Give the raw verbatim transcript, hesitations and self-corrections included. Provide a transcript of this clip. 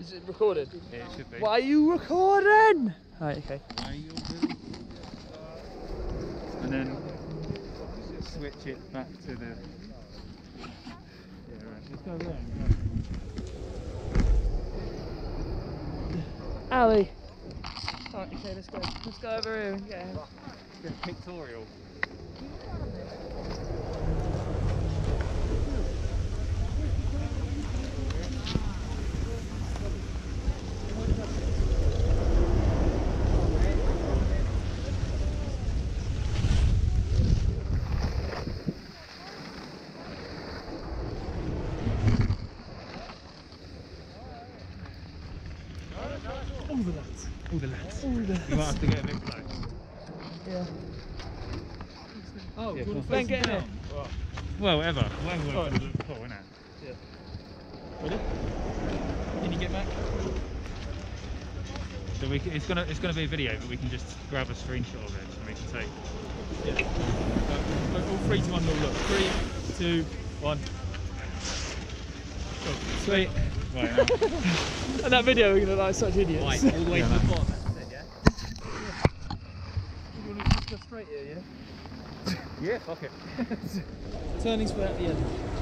Is it recorded? Yeah, it should be. Why are you recording? Right, okay. Why are you really? And then switch it back to the. Yeah, right. Let's go there. Ali. Alright, okay, let's go. Let's go over here and get him. It's pictorial. All the lads. All the lads. All the You might lads. have to get a bit close. Yeah. Oh, Yeah, do you want to Ben, face get in down? here. Right. Well, whatever. Whatever we're Alright. going to look for, innit? Yeah. Ready? Can you get back? So we can, it's gonna it's gonna be a video, but we can just grab a screenshot of it and we can take. Yeah. Uh, all three to one, no look. Three, two, one. Go. Sweet. Right. Now. And that video, we're gonna look like such idiots. Right, all the way Yeah, to the no. bottom, that's it, yeah? You want to just go straight here, yeah? Yeah, fuck it. Turning's for at the end.